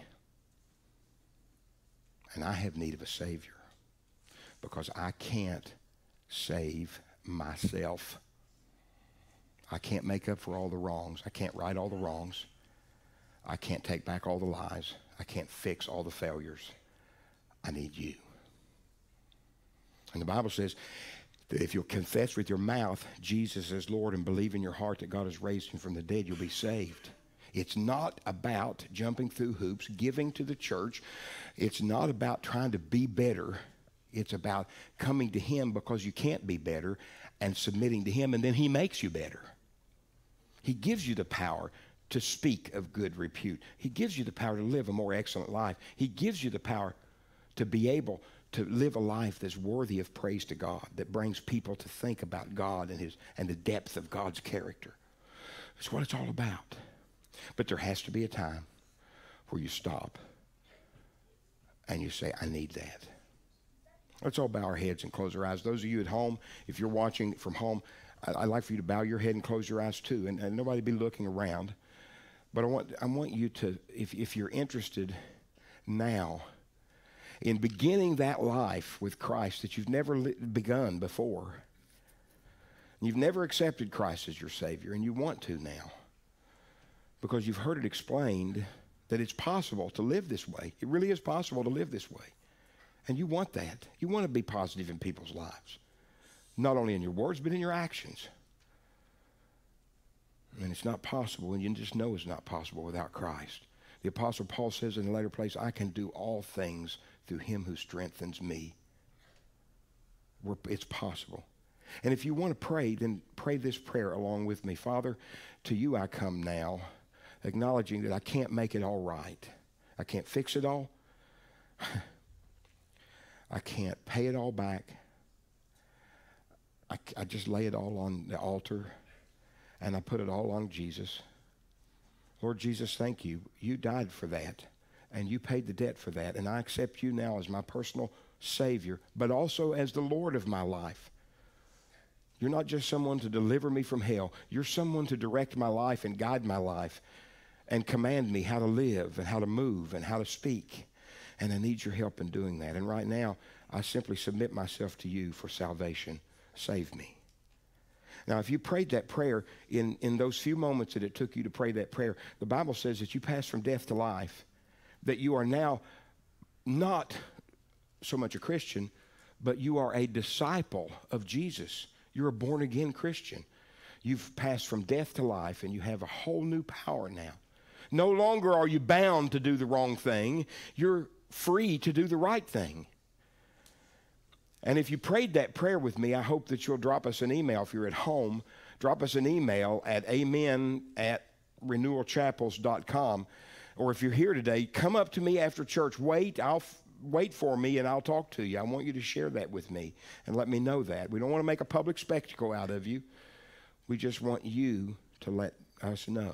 and I have need of a Savior, because I can't save myself. I can't make up for all the wrongs. I can't right all the wrongs. I can't take back all the lies. I can't fix all the failures. I need you. And the Bible says that if you'll confess with your mouth Jesus as Lord and believe in your heart that God has raised Him from the dead, you'll be saved. It's not about jumping through hoops, giving to the church. It's not about trying to be better. It's about coming to Him because you can't be better and submitting to Him, and then He makes you better. He gives you the power to speak of good repute. He gives you the power to live a more excellent life. He gives you the power to be able to live a life that's worthy of praise to God, that brings people to think about God and His and the depth of God's character. That's what it's all about. But there has to be a time where you stop and you say, I need that. Let's all bow our heads and close our eyes. Those of you at home, if you're watching from home, I'd like for you to bow your head and close your eyes too, and, and nobody be looking around. But I want, I want you to, if, if you're interested now in beginning that life with Christ that you've never li- begun before, you've never accepted Christ as your Savior, and you want to now, because you've heard it explained that it's possible to live this way. It really is possible to live this way. And you want that. You want to be positive in people's lives, not only in your words, but in your actions. And it's not possible, and you just know it's not possible without Christ. The Apostle Paul says in a later place, I can do all things through him who strengthens me. We're, it's possible. And if you want to pray, then pray this prayer along with me. Father, to you I come now, acknowledging that I can't make it all right. I can't fix it all. I can't pay it all back. I, I just lay it all on the altar, and I put it all on Jesus. Lord Jesus, thank you. You died for that, and you paid the debt for that, and I accept you now as my personal Savior, but also as the Lord of my life. You're not just someone to deliver me from hell. You're someone to direct my life and guide my life and command me how to live and how to move and how to speak. And I need your help in doing that. And right now, I simply submit myself to you for salvation. Save me. Now, if you prayed that prayer in, in those few moments that it took you to pray that prayer, the Bible says that you passed from death to life, that you are now not so much a Christian, but you are a disciple of Jesus. You're a born-again Christian. You've passed from death to life, and you have a whole new power now. No longer are you bound to do the wrong thing. You're free to do the right thing. And if you prayed that prayer with me, I hope that you'll drop us an email. If you're at home, drop us an email at amen at renewal chapels dot com. Or if you're here today, come up to me after church. Wait, I'll wait for me, and I'll talk to you. I want you to share that with me and let me know that. We don't want to make a public spectacle out of you. We just want you to let us know.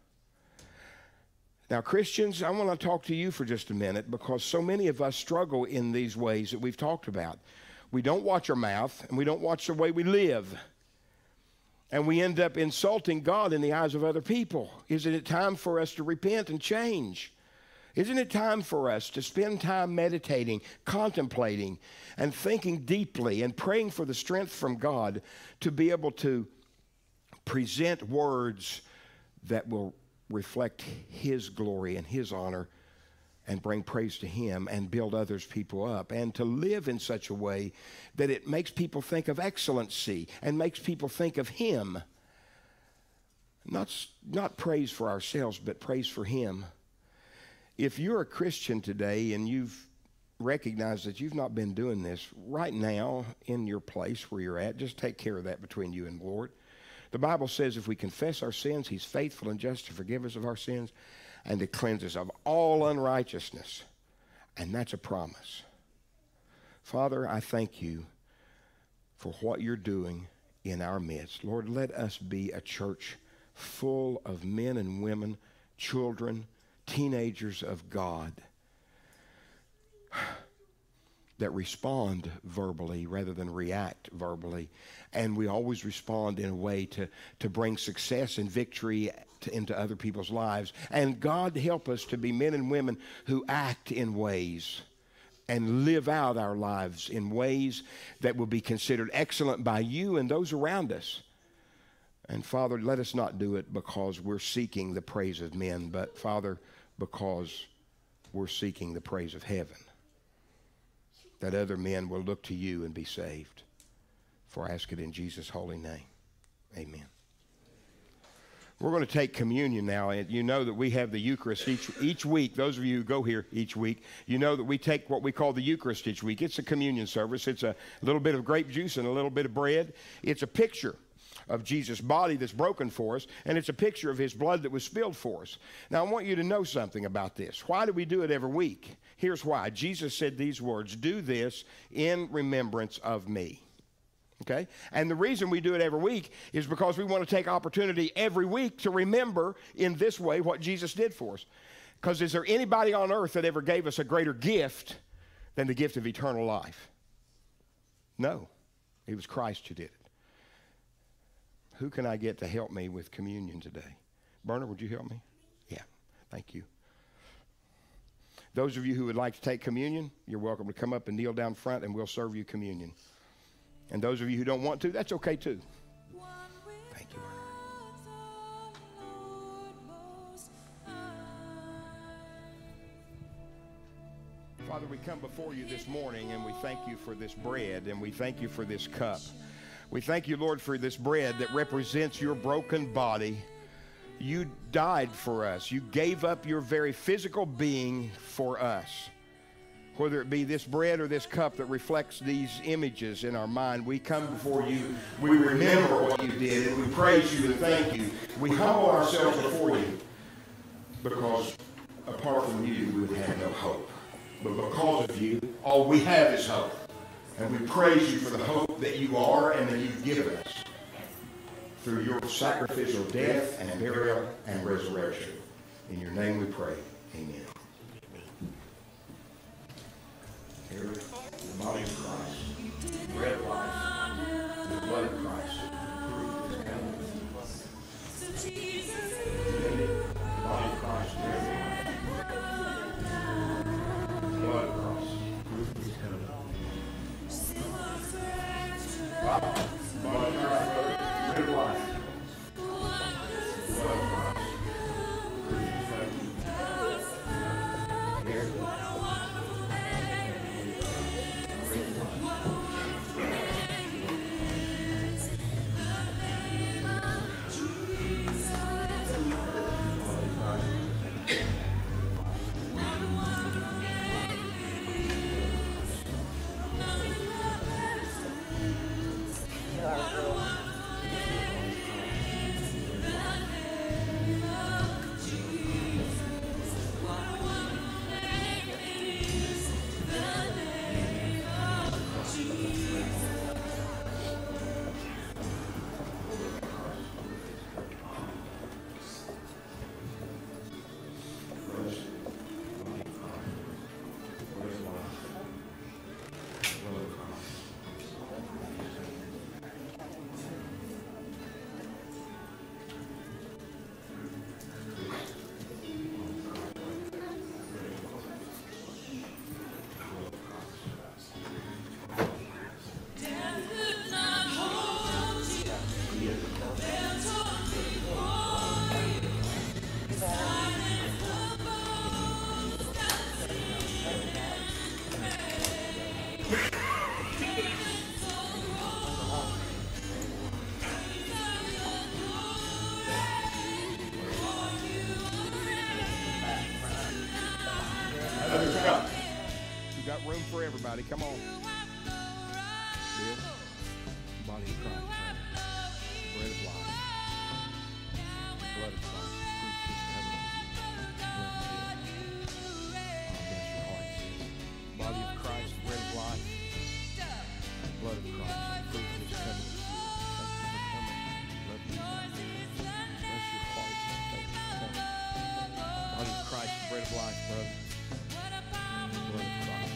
Now, Christians, I want to talk to you for just a minute, because so many of us struggle in these ways that we've talked about. We don't watch our mouth, and we don't watch the way we live. And we end up insulting God in the eyes of other people. Isn't it time for us to repent and change? Isn't it time for us to spend time meditating, contemplating, and thinking deeply and praying for the strength from God to be able to present words that will reflect his glory and his honor and bring praise to him and build others people up, and to live in such a way that it makes people think of excellency and makes people think of him. Not, not praise for ourselves, but praise for him. If you're a Christian today and you've recognized that you've not been doing this, right now in your place where you're at, just take care of that between you and the Lord. The Bible says if we confess our sins, he's faithful and just to forgive us of our sins and to cleanse us of all unrighteousness. And that's a promise. Father, I thank you for what you're doing in our midst. Lord, let us be a church full of men and women, children, teenagers of God that respond verbally rather than react verbally. And we always respond in a way to, to bring success and victory to, into other people's lives. And God, help us to be men and women who act in ways and live out our lives in ways that will be considered excellent by you and those around us. And Father, let us not do it because we're seeking the praise of men, but Father, because we're seeking the praise of heaven, that other men will look to you and be saved. For I ask it in Jesus' holy name. Amen. We're going to take communion now, and you know that we have the Eucharist each, each week. Those of you who go here each week, you know that we take what we call the Eucharist each week. It's a communion service. It's a little bit of grape juice and a little bit of bread. It's a picture of Jesus' body that's broken for us, and it's a picture of his blood that was spilled for us. Now, I want you to know something about this. Why do we do it every week? Here's why. Jesus said these words, "Do this in remembrance of me." Okay? And the reason we do it every week is because we want to take opportunity every week to remember in this way what Jesus did for us. Because is there anybody on earth that ever gave us a greater gift than the gift of eternal life? No. It was Christ who did it. Who can I get to help me with communion today? Berner, would you help me? Yeah, thank you. Those of you who would like to take communion, you're welcome to come up and kneel down front, and we'll serve you communion. And those of you who don't want to, that's okay too. Thank you, Berner. Father, we come before you this morning and we thank you for this bread and we thank you for this cup. We thank you, Lord, for this bread that represents your broken body. You died for us. You gave up your very physical being for us. Whether it be this bread or this cup that reflects these images in our mind, we come before you. We remember what you did and we praise you and thank you. We humble ourselves before you because apart from you, we would have no hope. But because of you, all we have is hope. And we praise you for the hope that you are and that you've given us through your sacrificial death and burial and resurrection. In your name we pray. Amen. Here, the body of Christ, bread of life, the blood of Christ. The body of Christ, bread of life, the blood of Christ. Wow. The body of Christ, bread of life. Room for everybody. Come on. Bill. Body of Christ. Bread of life. Blood of Christ. Proof his covenant with you. Blood of you. Oh, bless your heart. Body of Christ. Bread of life. Blood of Christ. Proof his covenant with you. Thank you for coming. Love you. Bless your heart. Thank you for coming. Body of Christ. Bread of life, brother. Blood of Christ.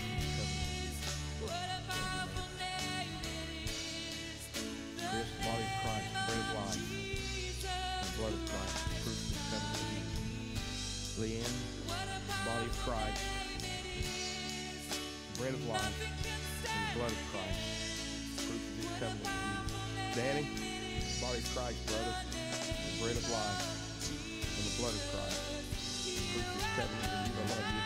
This body of Christ, bread of life, the blood of Christ, proof of his covenant with you. Leanne, body of Christ, bread of life, and the blood of Christ, proof of his covenant with you. Danny, body of Christ, brother, the bread of life, and the blood of Christ, proof of his covenant with you. I love you.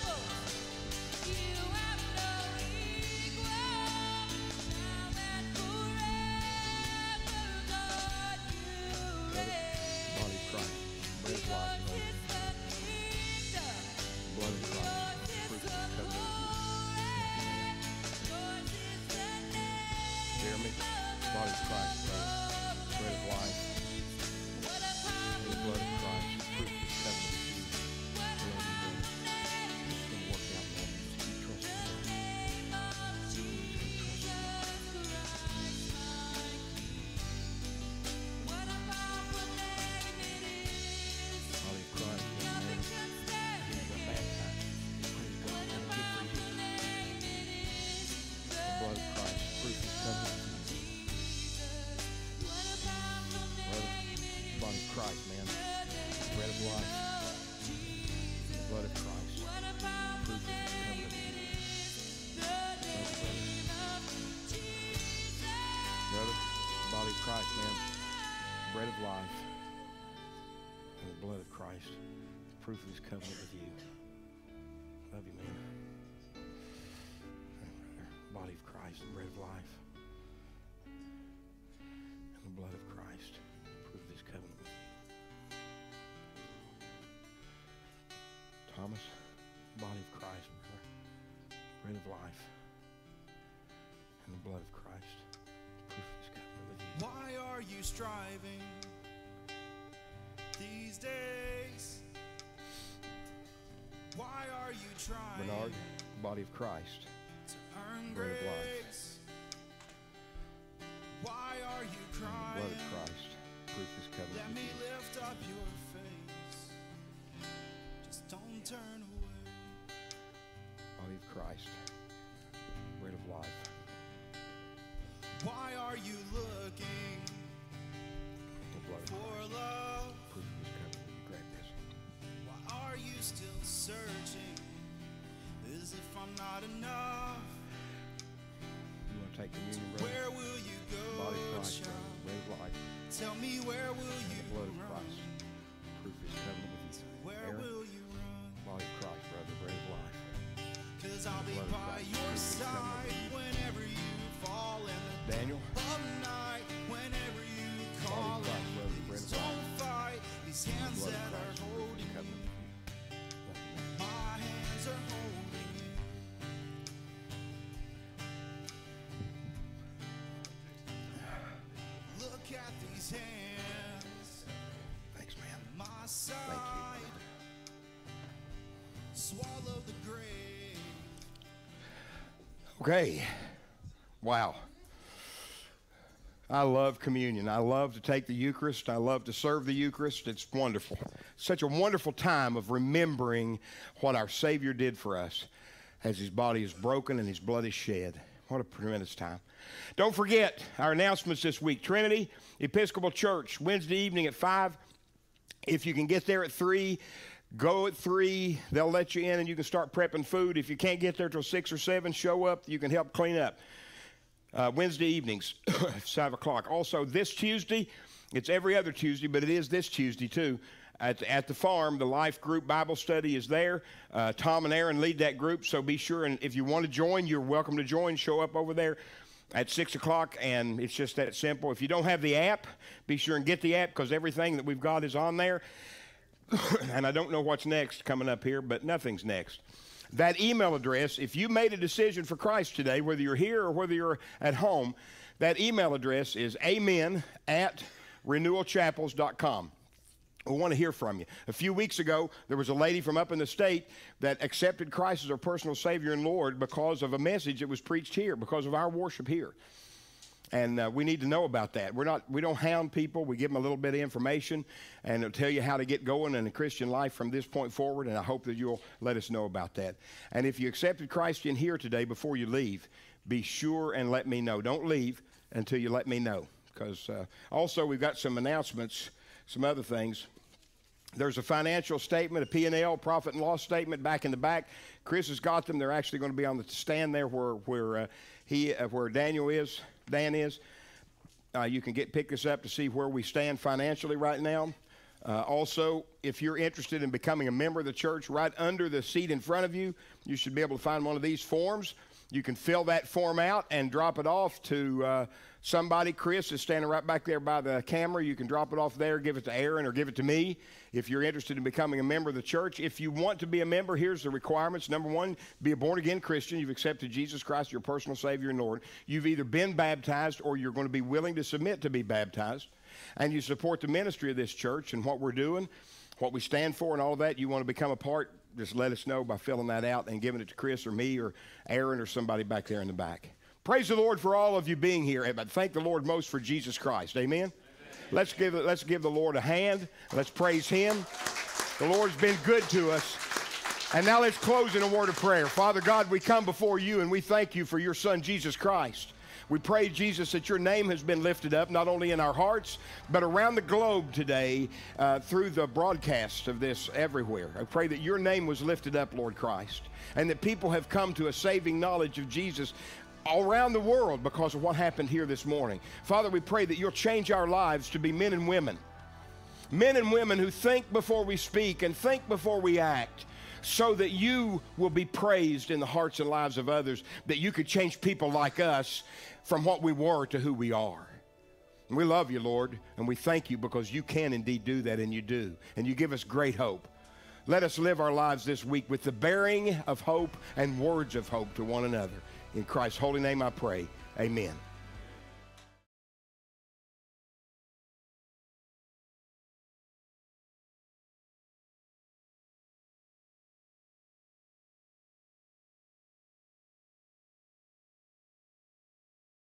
Christ, man. Bread of life and the blood of Christ. Proof of his covenant with you. Love you, man. Body of Christ, the bread of life. And the blood of Christ. Prove this covenant with you. Thomas, body of Christ, brother. Bread of life. And the blood of Christ. Prove this covenant with you. Why are you striving these days? Why are you trying Bernard, body of Christ. to earn bread of life. grace? Why are you And the blood of crying? Christ. Prove this covenant Let with me you. lift up your face. Just don't turn away. Body of Christ. Bread of life. Why are you looking The blood of for Christ. love? Prove this covenant with you. Grab this. Why are you still searching as if I'm not enough? You want to take communion, brother? Where will you go, Body of Christ, brother. child? Bread of life. Tell me, where will And you the blood of run? Christ. Prove this covenant with you. Where Aaron, will you run? body of Christ, brother. Bread of life. Cause I'll be blood of by Christ. your Prove this covenant side with you. whenever you fall in the Daniel, of night, whenever you body call of Christ, brother. and Bread please of life. don't fight these hands Blood of that are Christ. Prove this holding covenant you. with you. My hands are holding you. Look at these hands, Thanks, man. my side. Thank you. Swallow the grave. Okay. Wow. I love communion. I love to take the Eucharist. I love to serve the Eucharist. It's wonderful. Such a wonderful time of remembering what our Savior did for us as his body is broken and his blood is shed. What a tremendous time. Don't forget our announcements this week. Trinity Episcopal Church, Wednesday evening at five. If you can get there at three, go at three. They'll let you in and you can start prepping food. If you can't get there till six or seven, show up. You can help clean up. Uh, Wednesday evenings, five o'clock. Also, this Tuesday, it's every other Tuesday, but it is this Tuesday too. At, at the farm, the Life Group Bible Study is there. Uh, Tom and Aaron lead that group, so be sure, and if you want to join, you're welcome to join. Show up over there at six o'clock, and it's just that simple. If you don't have the app, be sure and get the app, because everything that we've got is on there. And I don't know what's next coming up here, but nothing's next. That email address, if you made a decision for Christ today, whether you're here or whether you're at home, that email address is amen at renewal chapels dot com. We want to hear from you. A few weeks ago, there was a lady from up in the state that accepted Christ as her personal Savior and Lord because of a message that was preached here, because of our worship here. And uh, we need to know about that. We're not, we don't hound people. We give them a little bit of information, and it'll tell you how to get going in the Christian life from this point forward, and I hope that you'll let us know about that. And if you accepted Christ in here today before you leave, be sure and let me know. Don't leave until you let me know, because uh, also we've got some announcements, some other things. There's a financial statement, a P and L, profit and loss statement back in the back. Chris has got them. They're actually going to be on the stand there where where uh, he uh, where Daniel is, Dan is. Uh, you can get pick this up to see where we stand financially right now. Uh, also, if you're interested in becoming a member of the church, right under the seat in front of you, you should be able to find one of these forms. You can fill that form out and drop it off to uh, somebody. Chris is standing right back there by the camera. You can drop it off there, give it to Aaron, or give it to me if you're interested in becoming a member of the church. If you want to be a member, here's the requirements. Number one, be a born-again Christian. You've accepted Jesus Christ, your personal Savior and Lord. You've either been baptized or you're going to be willing to submit to be baptized. And you support the ministry of this church and what we're doing, what we stand for and all of that. You want to become a part, just let us know by filling that out and giving it to Chris or me or Aaron or somebody back there in the back. Praise the Lord for all of you being here, but thank the Lord most for Jesus Christ. Amen? Amen. Let's give, let's give the Lord a hand. Let's praise him. The Lord's been good to us. And now let's close in a word of prayer. Father God, we come before you and we thank you for your Son, Jesus Christ. We pray, Jesus, that your name has been lifted up, not only in our hearts, but around the globe today uh, through the broadcast of this everywhere. I pray that your name was lifted up, Lord Christ, and that people have come to a saving knowledge of Jesus all around the world because of what happened here this morning. Father, we pray that you'll change our lives to be men and women, men and women who think before we speak and think before we act. so that you will be praised in the hearts and lives of others, that you could change people like us from what we were to who we are. And we love you, Lord, and we thank you because you can indeed do that, and you do. And you give us great hope. Let us live our lives this week with the bearing of hope and words of hope to one another. In Christ's holy name I pray, amen.